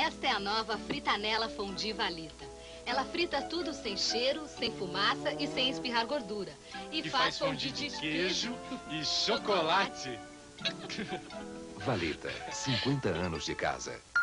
Esta é a nova fritanella fondue Valita. Ela frita tudo sem cheiro, sem fumaça e sem espirrar gordura. E faz fondue de queijo e chocolate. Valita, 50 anos de casa.